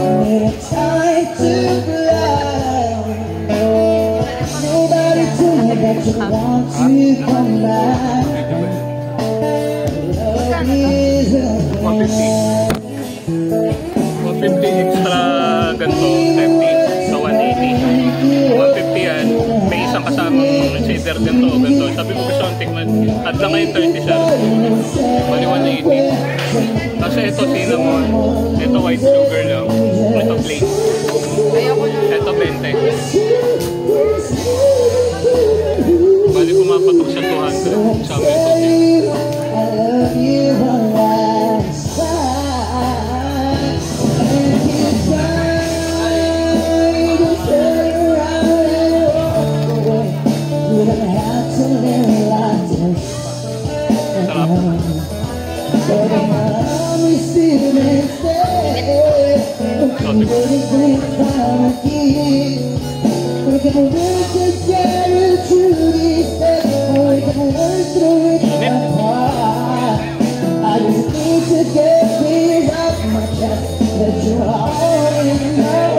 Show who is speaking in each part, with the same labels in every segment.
Speaker 1: Need time to fly. Nobody told me that you want to come back. Love is a
Speaker 2: 150 extra ganito, 50 sa 180. 150 yan, may isang kasamang shader ganito. Sabi ko gusto kong tikman, at lang kayo 30 siya. Bali 180. Kasi ito cinnamon, ito white sugar lang, ito plain. Ito 20. Bali pumapatok siya 200 sa amin ito.
Speaker 1: I love you one last time. And you try to turn around and walk away. You don't have to live like this. But I'm still instead. I'm waiting for you to come again. We're gonna work together through these days. We're gonna work through it apart. I just need to get this off my chest that you already know.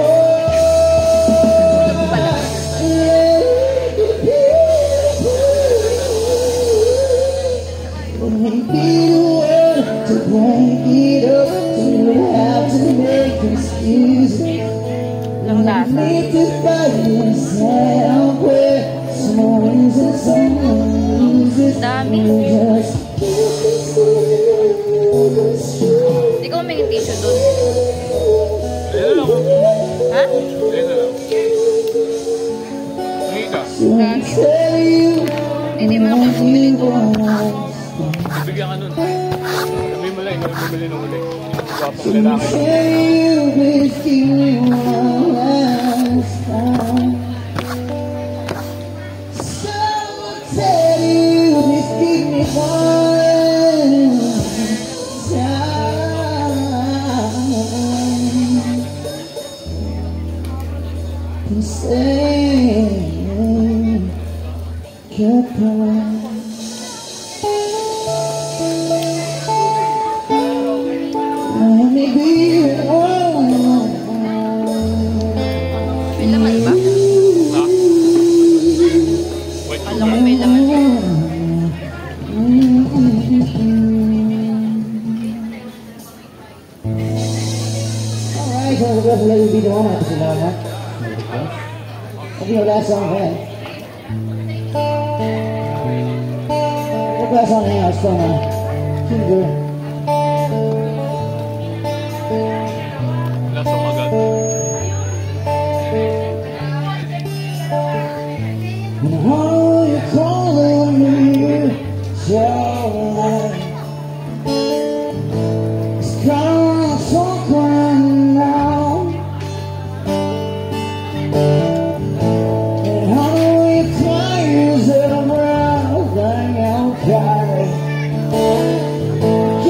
Speaker 1: When we be the one to break it up, you have to make excuses. Need to find yourself where some wins and some loses. Just
Speaker 3: Hindi ko may tissue doon.
Speaker 2: Ayun lang.
Speaker 3: Ha?
Speaker 2: Ayun lang. Hingi ka.
Speaker 1: tell you
Speaker 3: Hindi mo ako bumili doon.
Speaker 2: Bigyan ka nun. Sabi mo lang, ikaw yung bumili nung uli. Wapang lalaki.
Speaker 1: tell you with you one last time. So tell you this give me one time to say goodbye.
Speaker 3: May laman ba?
Speaker 2: Ha? Wait,
Speaker 3: Alam mo may laman ba?
Speaker 1: Alright, so we're going to let you be the one to sila na. That'll be your last song, man. What last song now? It's from Kinder.
Speaker 2: Lasang agad.
Speaker 1: And all you're calling me, so right. It's gone so crying now. And all your cries that I'm around, like I'll cry.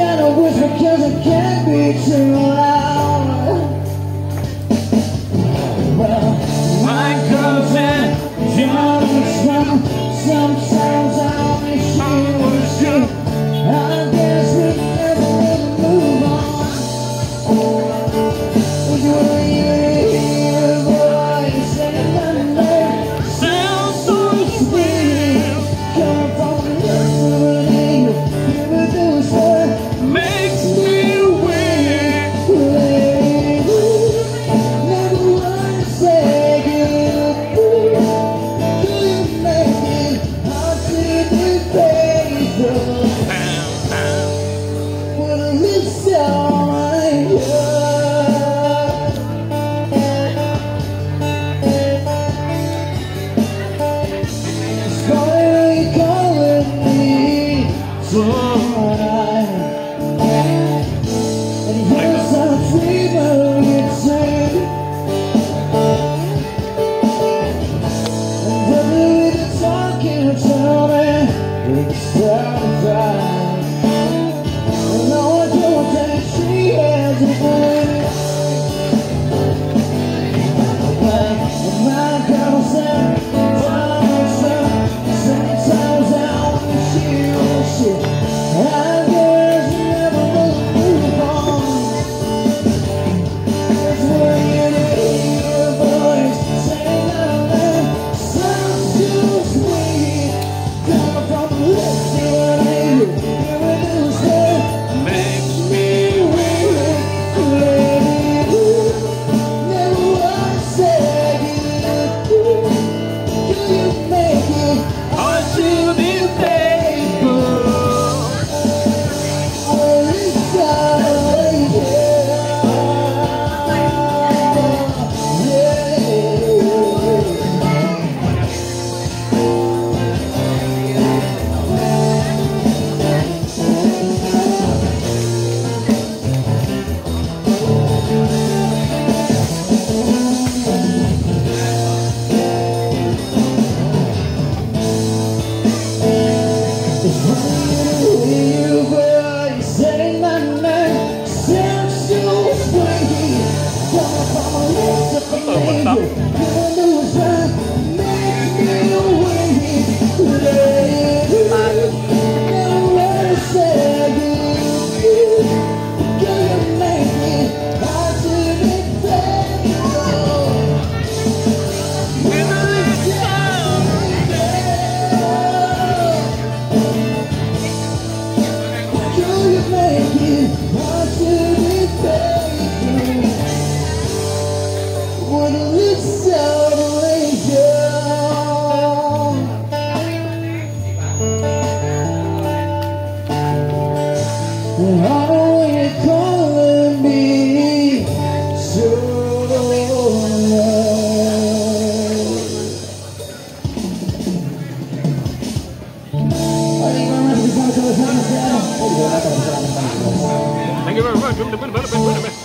Speaker 2: Thank you very much.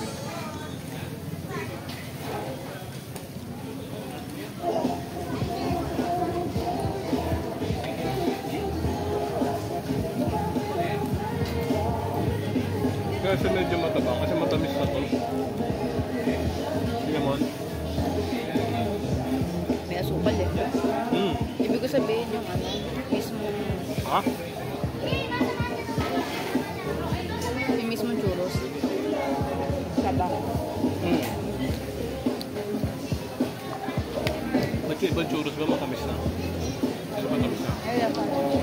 Speaker 2: Kasi medyo mataba, kasi matamis na to. Hindi naman.
Speaker 3: May asukal eh. Ibig ko sabihin yung ano, mismo...
Speaker 2: Ha?
Speaker 3: Yung mismo churros. Saba.
Speaker 2: Nagkaibang churros ba matamis na? Hindi ba matamis na?
Speaker 3: Ayun pa.